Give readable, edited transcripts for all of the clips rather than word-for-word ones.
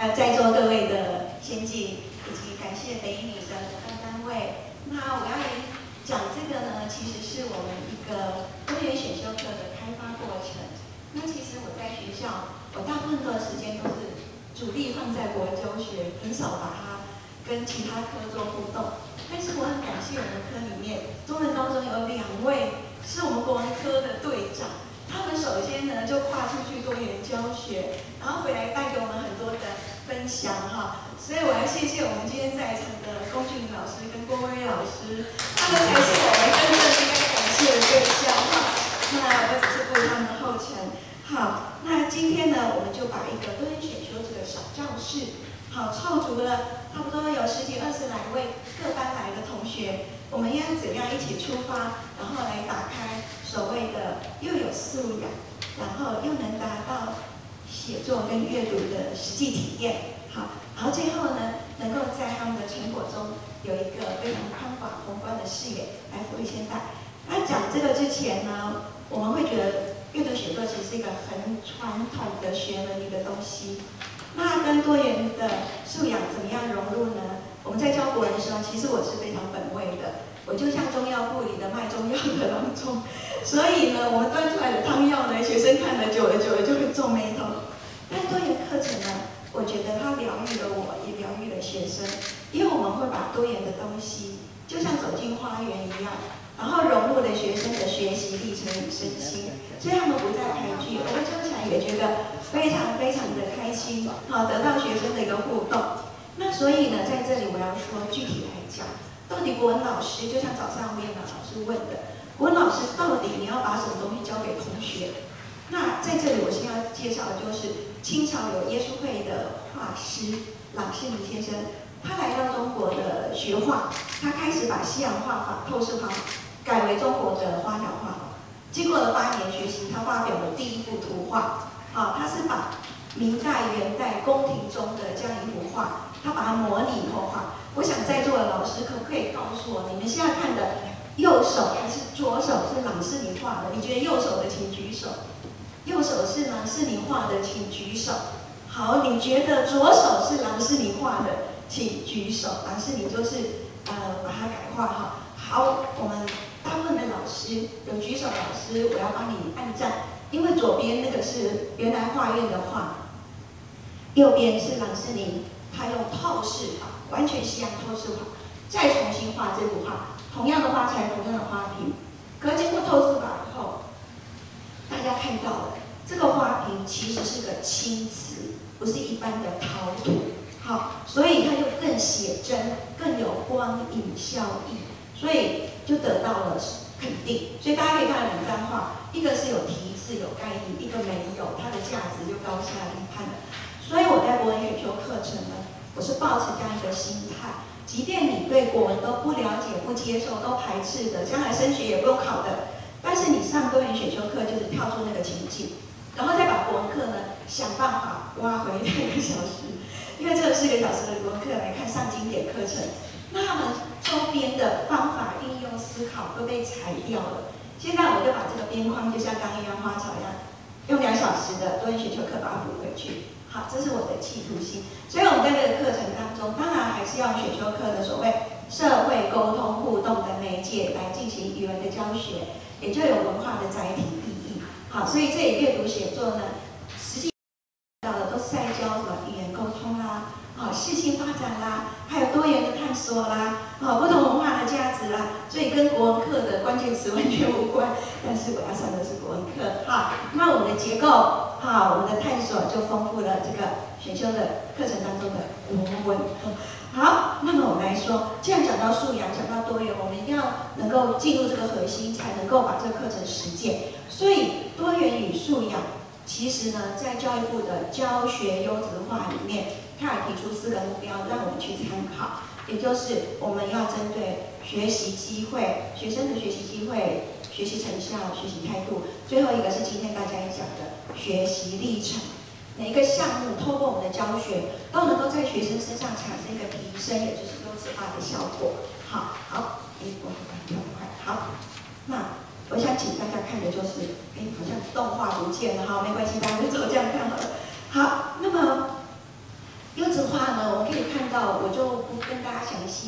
还有在座各位的先进，以及感谢北一女的主办单位。那我要讲这个呢，其实是我们一个多元选修课的开发过程。那其实我在学校，我大部分的时间都是主力放在国文教学，很少把它跟其他科做互动。但是我很感谢我们科里面中文高中有2位是我们国文科的队长，他们首先呢就跨出去多元教学，然后回来带给我们很多的分享哈。所以我要谢谢我们今天在场的龚俊老师跟郭威老师，他们才是我们真正应该感谢的对象哈。那我只是顾他们的后尘。好，那今天呢，我们就把一个多元选修这个小教室，好，凑足了差不多有10几20来位各班来的同学，我们要怎样一起出发，然后来打开所谓的又有素养，然后又能达到写作跟阅读的实际体验。好，然后最后呢，能够在他们的成果中有一个非常宽广宏观的视野来抚育现代。那讲这个之前呢，我们会觉得阅读写作其实是一个很传统的学门一个东西。那跟多元的素养怎么样融入呢？我们在教国文的时候，其实我是非常本位的，我就像中药铺里的卖中药的郎中，所以呢，我们端出来的汤药呢，学生看了久了就会皱眉头。但多元课程呢，我觉得它疗愈了我，也疗愈了学生，因为我们会把多元的东西，就像走进花园一样，然后融入了学生的学习历程与身心，所以他们不再排拒，我们教起来也觉得非常非常的开心，好，得到学生的一个互动。那所以呢，在这里我要说具体来讲，到底国文老师，就像早上面老师问的，国文老师到底你要把什么东西教给同学？那在这里我先要介绍的就是清朝有耶稣会的画师郎世宁先生，他来到中国的学画，他开始把西洋画法、透视画法改为中国的花鸟画法。经过了8年学习，他发表了第1幅图画。好，他是把明代、元代宫廷中的这样一幅画，他把它模拟以后画。我想在座的老师可不可以告诉我，你们现在看的右手还是左手是郎世宁画的？你觉得右手的请举手。右手是郎世宁画的，请举手。好，你觉得左手是郎世宁画的，请举手。郎世宁就是把它改画哈。好，我们大部分的老师有举手，老师我要帮你按赞，因为左边那个是原来画院的画，右边是郎世宁，他用透视法，完全西洋透视法，再重新画这幅画，同样的花材，同样的花瓶，可经过透视法以后，大家看到了这个花瓶其实是个青瓷，不是一般的陶土。好，所以它就更写真，更有光影效益，所以就得到了肯定。所以大家可以看到2张画，一个是有题字有概念，一个没有，它的价值就高下立判了。所以我在国文选修课程呢，我是抱持这样一个心态，即便你对国文都不了解、不接受、都排斥的，将来升学也不用考的，但是你上多元选修课就是跳出那个情境，然后再把国文课呢想办法挖回2个小时，因为这个4个小时的国文课来看上经典课程，那他们周边的方法运用思考都被裁掉了。现在我就把这个边框就像刚一样花草一样，用2小时的多元选修课把它补回去。好，这是我的企图心。所以我们在这个课程当中，当然还是要用选修课的所谓社会沟通互动的媒介来进行语文的教学，也就有文化的载体意义。好，所以这里阅读写作呢，实际到的都是在教什么语言沟通啦，好，适性发展啦，还有多元的探索啦，好，不同文化的价值啦，所以跟国文课的关键词完全无关。但是我要上的是国文课，好，那我们的结构，好，我们的探索就丰富了这个选修的课程当中的国文。好，那么我们来说，既然讲到素养，讲到多元，我们一定要能够进入这个核心，才能够把这个课程实践。所以多元与素养，其实呢，在教育部的教学优质化里面，它也提出4个目标，让我们去参考。也就是我们要针对学习机会、学生的学习机会、学习成效、学习态度，最后一个是今天大家也讲的学习历程。每一个项目透过我们的教学，都能够在学生身上产生一个提升，也就是优质化的效果。好，我很快。好，那我想请大家看的就是，好像动画不见了哈，没关系，大家就照这样看好了。好，那么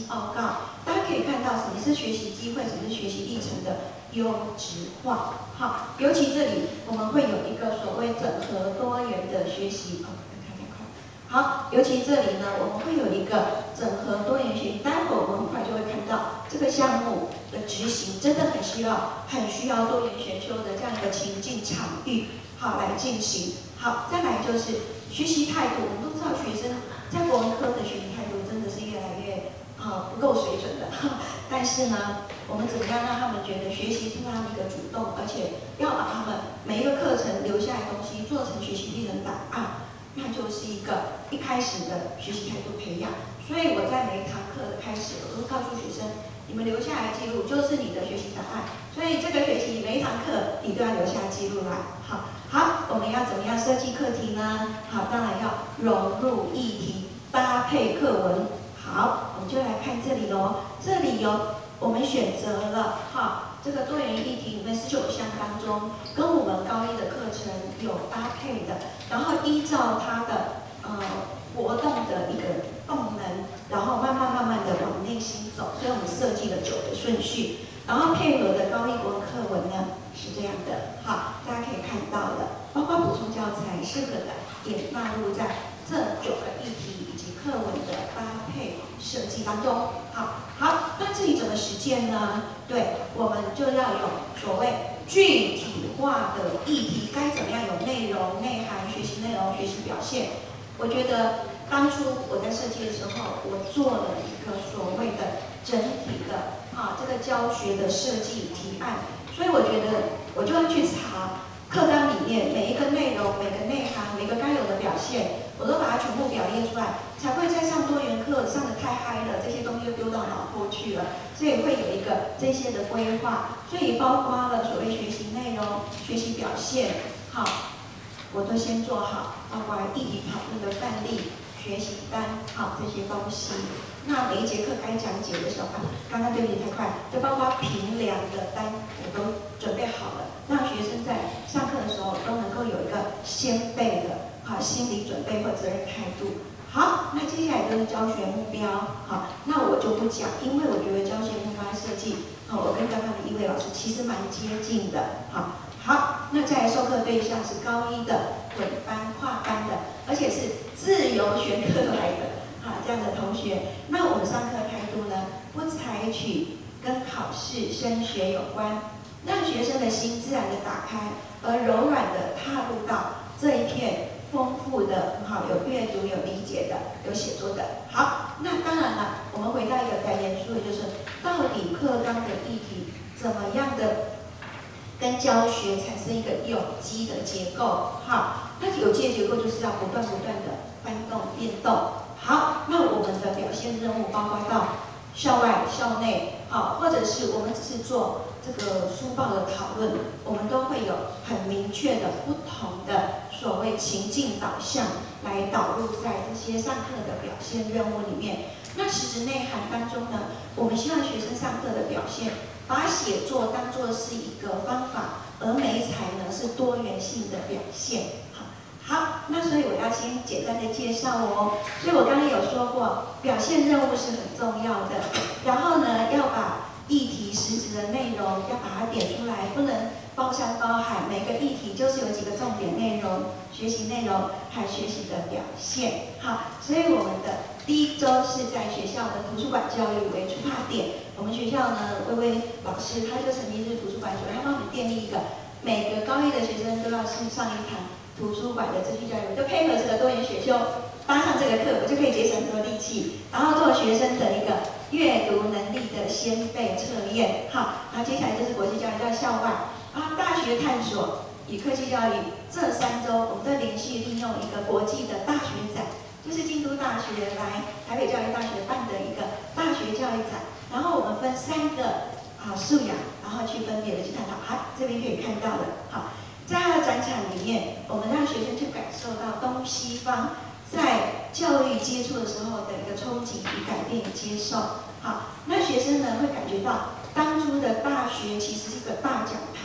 习报告，大家可以看到什么是学习机会，什么是学习历程的优质化。好，尤其这里我们会有一个所谓整合多元的学习。好，尤其这里呢，我们会有一个整合多元学习，待会我们很快就会看到这个项目的执行，真的很需要多元选修的这样一个情境场域，好来进行。好，再来就是学习态度，我们都知道学生在国文科的学习态度真的是越来越不够水准的，但是呢，我们怎么样让他们觉得学习是他们一个主动，而且要把他们每一个课程留下来的东西做成学习历程档案。那就是一个一开始的学习态度培养，所以我在每一堂课的开始，我都告诉学生，你们留下来记录就是你的学习档案，所以这个学期每一堂课你都要留下记录来。好，我们要怎么样设计课题呢？好，当然要融入议题，搭配课文。好，我们就来看这里咯，这里我们选择了这个多元议题里面19项当中，跟我们高一的课程有搭配的，然后依照它的活动的一个动能，然后慢慢的往内心走，所以我们设计了9个顺序，然后配合的高一国文课文呢是这样的。好，大家可以看到的，包括补充教材适合的也纳入在这9个议题以及课文的搭配设计当中。好，那至于怎么实践呢？对，我们就要有所谓具体化的议题，该怎么样有内容、内涵、学习内容、学习表现。我觉得当初我在设计的时候，我做了一个所谓的整体的这个教学的设计提案，所以我觉得我就要去查课纲里面每一个内容、每个内涵、每个该有的表现，我都把它全部表列出来，才会在上多元课上的太嗨了，这些东西就丢到脑后去了，所以会有一个这些的规划，所以包括了所谓学习内容、学习表现，我都先做好，包括议题讨论的范例、学习单，这些东西。那每一节课该讲解的时候，刚刚对不起太快，就包括评量的单，我都准备好了，让学生在上课的时候都能够有一个先备的心理准备或责任态度。好，那接下来就是教学目标。那我就不讲，因为我觉得教学目标设计，我跟刚刚的一位老师其实蛮接近的。好，那再来授课对象是高一的、混班、跨班的，而且是自由选课来的这样的同学。那我们上课态度呢，不采取跟考试升学有关，让学生的心自然的打开，而柔软的踏入到这一片丰富的有阅读、有理解的、有写作的。好，那当然了，我们回到一个比较严肃的，就是到底课纲的议题怎么样的跟教学产生一个有机的结构。那有机的结构就是要不断的翻动变动。好，那我们的表现任务包括到校外、校内，或者是我们只是做这个书报的讨论，我们都会有很明确的不同的所谓情境导向来导入在这些上课的表现任务里面。那其实内涵当中呢，我们希望学生上课的表现，把写作当作是一个方法，而媒材呢是多元性的表现。好，那所以我要先简单的介绍哦。所以我刚刚有说过，表现任务是很重要的。然后呢，要把议题实质的内容要把它点出来，不能包山包海。每个议题就是有几个重点内容、学习内容还有学习的表现。好，所以我们的第一周是在学校的图书馆教育为出发点。我们学校呢，薇薇老师他就成立是图书馆学，他帮我们建立一个每个高一的学生都要去上一堂图书馆的秩序教育，就配合这个多元选修，搭上这个课，我就可以节省很多力气，然后做学生的一个阅读能力的先备测验。好，然后接下来就是国际教育，到校外大学探索与科技教育。这3周我们都连续利用一个国际的大学展，就是京都大学来台北教育大学办的一个大学教育展，然后我们分3个素养，然后去分别的去探讨。这边可以看到的。在它的展场里面，我们让学生去感受到东西方在教育接触的时候的一个冲击与改变与接受。好，那学生呢会感觉到当初的大学其实是一个大讲堂，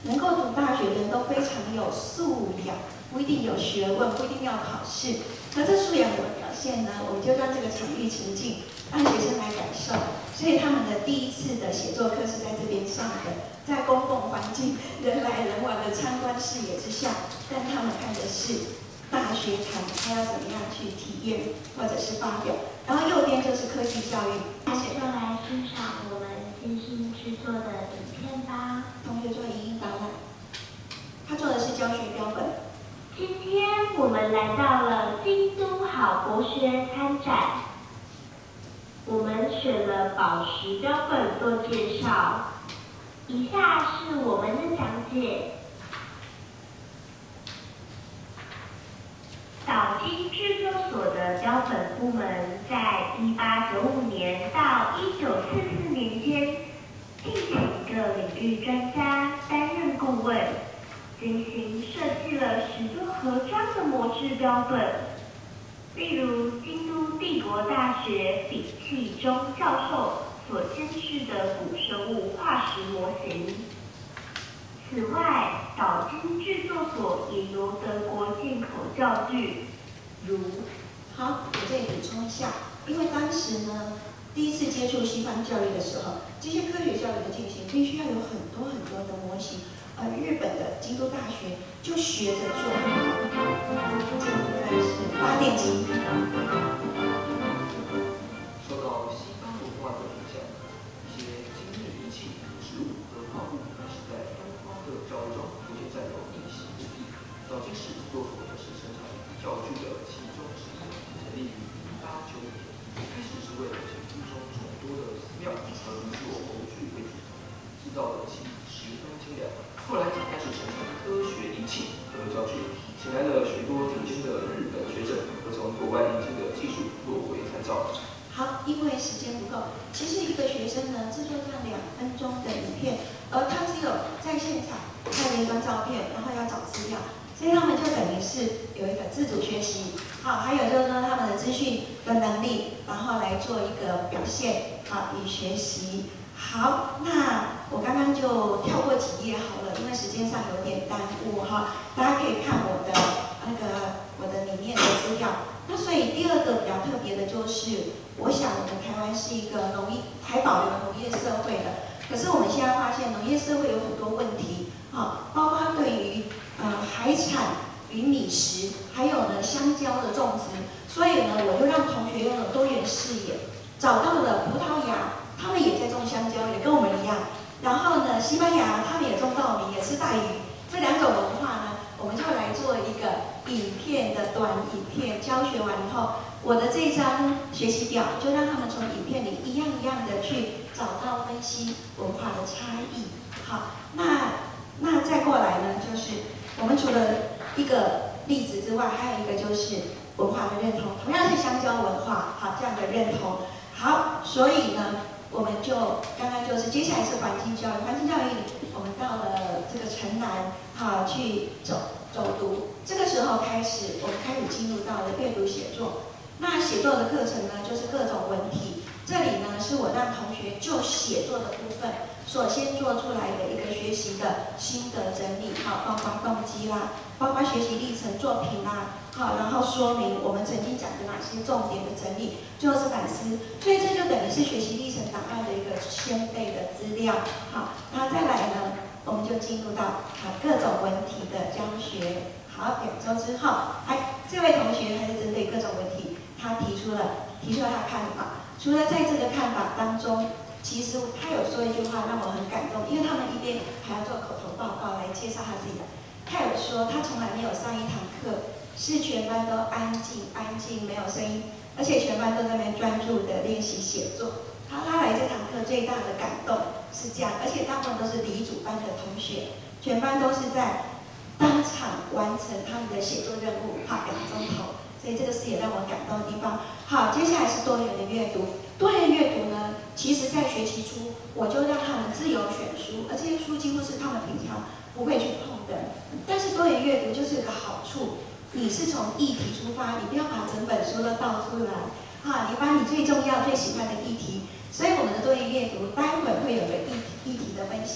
能够读大学的人都非常有素养，不一定有学问，不一定要考试。那这素养怎么表现呢？我们就让这个场域情境，让学生来感受。所以他们的第一次的写作课是在这边上的，在公共环境人来人往的参观视野之下，但他们看的是大学堂，他要怎么样去体验或者是发表。然后右边就是科技教育， 同学就来欣赏我们精心制作的影片吧。 同学做影音导览，他做的是教学标本。 今天我们来到了京都好博学参展，我们选了宝石标本做介绍，以下是我们的讲解。岛津制作所的标本部门在1895年到1944年间，聘请各领域专家担任顾问，精心设计了许多盒装的模制标本，例如京都帝国大学丙器中教授所监制的古生物化石模型。此外，岛津制作所也由德国进口教具，如…… 好，我这里补充一下，因为当时呢，第一次接触西方教育的时候，这些科学教育的进行必须要有很多的模型。日本的京都大学就学着做，这部分是发电机。 受到西方文化的影响，一些精密仪器、植物和矿物开始在东方的教育中逐渐占有一席之地。岛津市制作所就是生产教具的其中之一，成立于1895年。开始是为了显出中众多的寺庙和制作模具为主，制造的器十分精良。后来才开始生产科学仪器和教具，请来了许多顶尖的日本学者和从国外引进的技术作为参照。 好，因为时间不够，其实一个学生呢制作这样2分钟的影片，而他只有在现场拍了一张照片，然后要找资料，所以他们就等于是有一个自主学习。好，还有就是说他们的资讯的能力，然后来做一个表现，好，与学习。好，那我刚刚就跳过几页好了，因为时间上有点耽误哈。大家可以看我的里面的资料。那所以第二个比较特别的就是，我想我们台湾是一个还保留农业社会的，可是我们现在发现农业社会有很多问题啊，包括对于海产与米食，还有呢香蕉的种植，所以呢我就让同学拥有多元视野，找到了葡萄牙。他们也在种香蕉，也跟我们一样。然后呢，西班牙他们也种稻米，也吃带鱼。这2种文化呢，我们就来做一个影片的短影片教学完以后，我的这张学习表就让他们从影片里一样一样的去找到分析文化的差异。好，那再过来呢，就是我们除了一个例子之外，还有一个就是文化的认同，同样是香蕉文化，好，这样的认同。好，所以呢。我们就刚刚就是接下来是环境教育，环境教育我们到了这个城南，好去走读。这个时候开始，我们开始进入到了阅读写作。那写作的课程呢，就是各种文体。这里呢是我让同学就写作的部分，所先做出来的一个学习的心得整理，好，包括动机啦，包括学习历程、作品啦。好，然后说明我们曾经讲的哪些重点的整理，最后是反思，所以这就等于是学习历程档案的一个先备的资料。好，那再来呢，我们就进入到各种文体的教学。好，2周之后，这位同学还是针对各种文体，他提出了他的看法。除了在这个看法当中，其实他有说一句话让我很感动，因为他们一边还要做口头报告来介绍他自己的。他有说他从来没有上一堂课。是全班都安静，没有声音，而且全班都在那边专注的练习写作。他来这堂课最大的感动是这样，而且大部分都是理组班的同学，全班都是在当场完成他们的写作任务，2钟头。所以这个是也让我感动的地方。好，接下来是多元的阅读。多元阅读呢，其实在学期初我就让他们自由选书，而这些书几乎是他们平常不会去碰的。但是多元阅读就是有个好处。你是从议题出发，你不要把整本书都倒出来，你把你最重要、最喜欢的议题。所以我们的多元阅读，待会会有个议题的分析。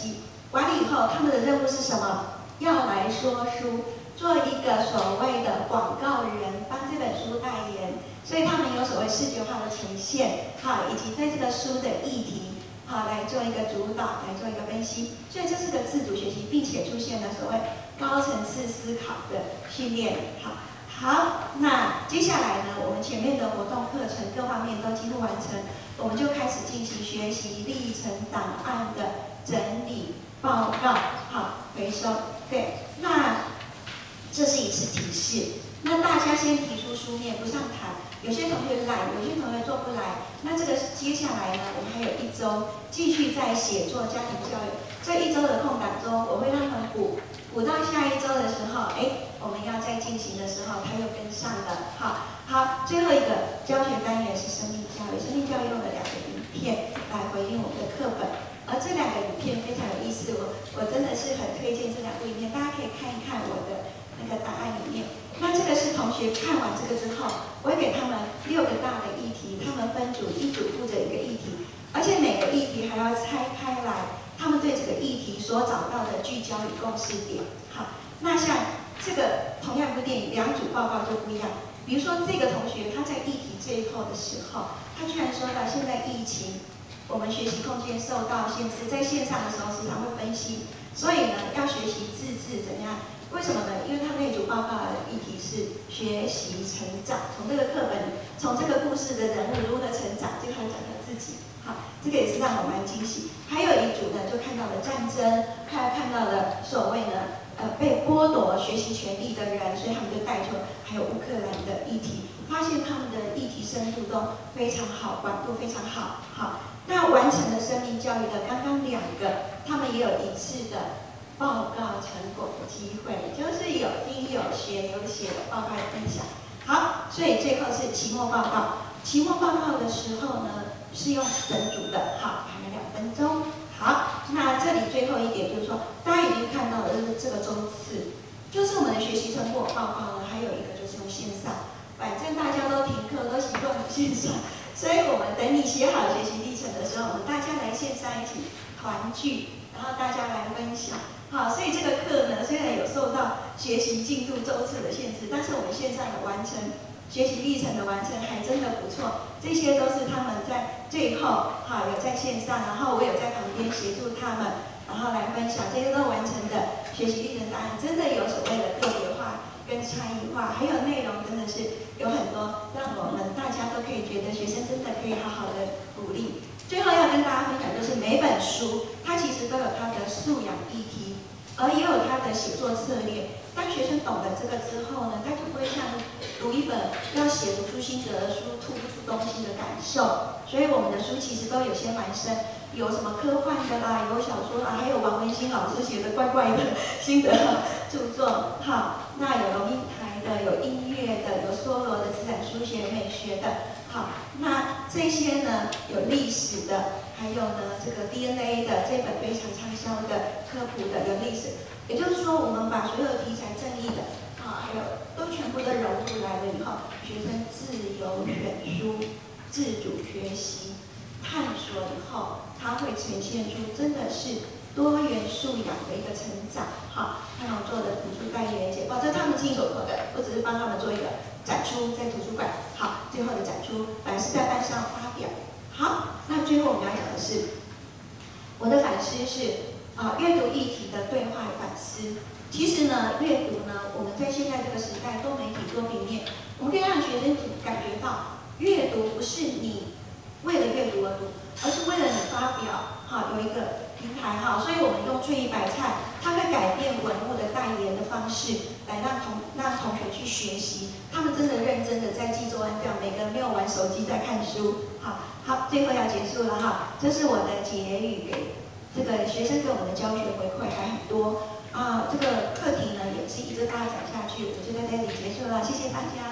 完了以后，他们的任务是什么？要来说书，做一个所谓的广告人，帮这本书代言。所以他们有所谓视觉化的呈现，好，以及对这个书的议题，好，来做一个主导，来做一个分析。所以这是个自主学习，并且出现了所谓高层次思考的训练。好，那接下来呢，我们前面的活动课程各方面都几乎完成，我们就开始进行学习历程档案的整理报告，好，回收。对，那这是一次提示。那大家先提出书面，不上台。有些同学来，有些同学做不来。那这个接下来呢，我们还有1周继续在写作家庭教育。这1周的空档中，我会让他们补到下1周的时候，我们要再进行的时候，他又跟上了。好，最后一个教学单元是生命教育。生命教育用了2个影片来回应我们的课本，而这2个影片非常有意思，我真的是很推荐这2部影片，大家可以看一看我的那个档案里面。那这个是同学看完这个之后，我会给他们6个大的议题，他们分组，一组负责1个议题，而且每个议题还要拆开来，他们对这个议题所找到的聚焦与共识点。好，那像这个同样一部电影，2组报告就不一样。比如说这个同学他在议题最后的时候，他居然说到现在疫情，我们学习空间受到限制，在线上的时候时常会分析，所以呢要学习自制怎样？为什么呢？因为他那组报告的议题是学习成长，从这个课本里，从这个故事的人物如何成长，就他讲他自己。好，这个也是让我蛮惊喜。还有一组呢，就看到了战争，看到了所谓呢被剥夺学习权利的人，所以他们就带出还有乌克兰的议题，发现他们的议题深度都非常好，广度非常好。好，那完成了生命教育的刚刚2个，他们也有1次的报告成果的机会，就是有听有学有写的报告分享。好，所以最后是期末报告。期末报告的时候呢，是用整组的，好，还有2分钟。好，那这里最后一点就是说，大家已经看到了这个周次，就是我们的学习成果报告呢，还有一个就是用线上，反正大家都停课，都习惯了线上，所以我们等你写好学习历程的时候，我们大家来线上一起团聚，然后大家来分享。好，所以这个课呢，虽然有受到学习进度周次的限制，但是我们线上的完成学习历程的完成还真的不错。这些都是他们在最后有在线上，然后我有在旁边协助他们，然后来分享这些都完成的学习历程档案，真的有所谓的个别化跟差异化，还有内容真的是有很多让我们大家都可以觉得学生真的可以好好的鼓励。最后要跟大家分享就是每本书它其实都有它的素养议题，而也有它的写作策略。当学生懂了这个之后呢，他就不会像读一本要写不出心得的书，吐不出东西的感受。所以我们的书其实都有些蛮深，有什么科幻的啦，有小说啦，还有王文兴老师写的怪怪的心得著作。好，那有龙应台的，有音乐的，有梭罗的自然书写美学的。好，那这些呢有历史的，还有呢这个 DNA 的这本非常畅销的科普的有历史。也就是说，我们把所有题材正义的还有都全部都融入来了以后，学生自由选书、自主学习、探索以后，它会呈现出真的是多元素养的一个成长。好，他们做的图书代言简报，这是他们亲手做的，我只是帮他们做一个展出在图书馆。好，最后的展出本来是在班上发表。好，那最后我们要讲的是，我的反思是阅读议题的对话反思。其实呢，阅读呢，我们在现在这个时代多媒体多平面，我们可以让学生感觉到，阅读不是你为了阅读而读，而是为了你发表。好，有一个平台哈，所以我们用翠玉白菜，它会改变文物的代言的方式，来让同学去学习。他们真的认真的在记作案表，每个人没有玩手机在看书。好，最后要结束了哈，这是我的结语给这个学生给我们的教学回馈还很多这个课题呢也是一直大家讲下去，我就在这里结束了，谢谢大家。